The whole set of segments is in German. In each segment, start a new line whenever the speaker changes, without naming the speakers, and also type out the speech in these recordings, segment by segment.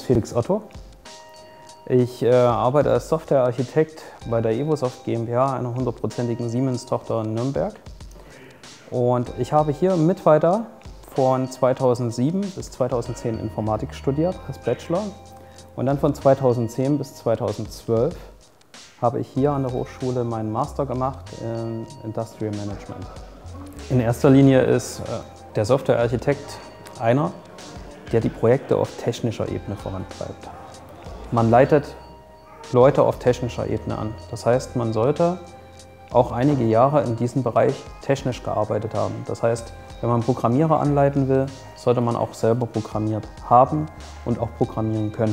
Felix Otto. Ich arbeite als Softwarearchitekt bei der Evosoft GmbH, einer 100%igen Siemens-Tochter in Nürnberg. Und ich habe hier mit weiter von 2007 bis 2010 Informatik studiert als Bachelor. Und dann von 2010 bis 2012 habe ich hier an der Hochschule meinen Master gemacht in Industrial Management. In erster Linie ist der Softwarearchitekt einer, der die Projekte auf technischer Ebene vorantreibt. Man leitet Leute auf technischer Ebene an. Das heißt, man sollte auch einige Jahre in diesem Bereich technisch gearbeitet haben. Das heißt, wenn man Programmierer anleiten will, sollte man auch selber programmiert haben und auch programmieren können.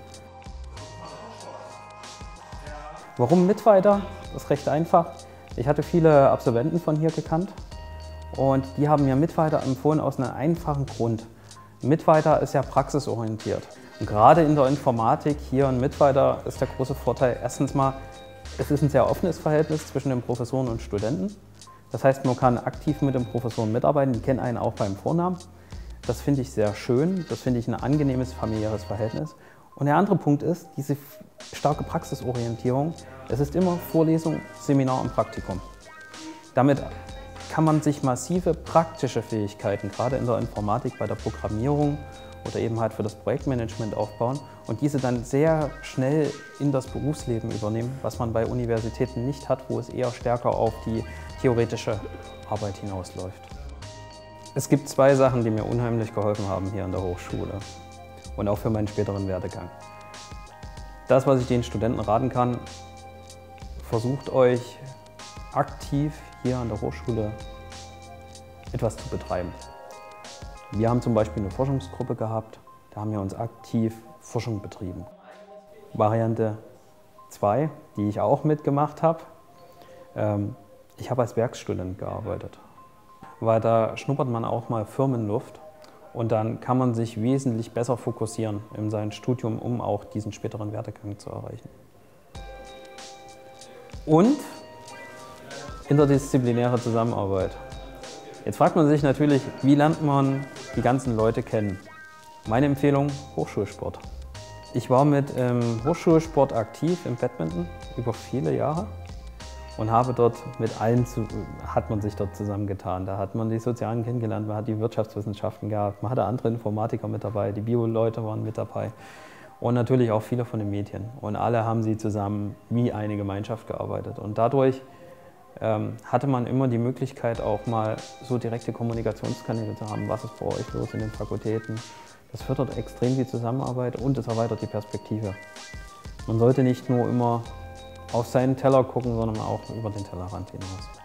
Warum Mittweiter? Das ist recht einfach. Ich hatte viele Absolventen von hier gekannt und die haben mir Mittweiter empfohlen aus einem einfachen Grund. Mittweiter ist ja praxisorientiert. Und gerade in der Informatik hier in Mittweiter ist der große Vorteil, erstens mal, es ist ein sehr offenes Verhältnis zwischen den Professoren und Studenten. Das heißt, man kann aktiv mit den Professoren mitarbeiten, die kennen einen auch beim Vornamen. Das finde ich sehr schön, das finde ich ein angenehmes familiäres Verhältnis. Und der andere Punkt ist, diese starke Praxisorientierung. Es ist immer Vorlesung, Seminar und Praktikum. Damit kann man sich massive praktische Fähigkeiten, gerade in der Informatik, bei der Programmierung oder eben halt für das Projektmanagement aufbauen und diese dann sehr schnell in das Berufsleben übernehmen, was man bei Universitäten nicht hat, wo es eher stärker auf die theoretische Arbeit hinausläuft. Es gibt zwei Sachen, die mir unheimlich geholfen haben hier an der Hochschule und auch für meinen späteren Werdegang. Das, was ich den Studenten raten kann, versucht euch aktiv hier an der Hochschule etwas zu betreiben. Wir haben zum Beispiel eine Forschungsgruppe gehabt, da haben wir uns aktiv Forschung betrieben. Variante 2, die ich auch mitgemacht habe, ich habe als Werkstudent gearbeitet. Weil da schnuppert man auch mal Firmenluft und dann kann man sich wesentlich besser fokussieren in seinem Studium, um auch diesen späteren Werdegang zu erreichen. Und interdisziplinäre Zusammenarbeit. Jetzt fragt man sich natürlich, wie lernt man die ganzen Leute kennen? Meine Empfehlung, Hochschulsport. Ich war mit Hochschulsport aktiv im Badminton über viele Jahre und habe dort mit allen, hat man sich dort zusammengetan. Da hat man die Sozialen kennengelernt, man hat die Wirtschaftswissenschaften gehabt, man hatte andere Informatiker mit dabei, die Bio-Leute waren mit dabei und natürlich auch viele von den Medien. Und alle haben sie zusammen wie eine Gemeinschaft gearbeitet und dadurch hatte man immer die Möglichkeit, auch mal so direkte Kommunikationskanäle zu haben, was ist bei euch los in den Fakultäten. Das fördert extrem die Zusammenarbeit und es erweitert die Perspektive. Man sollte nicht nur immer auf seinen Teller gucken, sondern auch über den Tellerrand hinaus.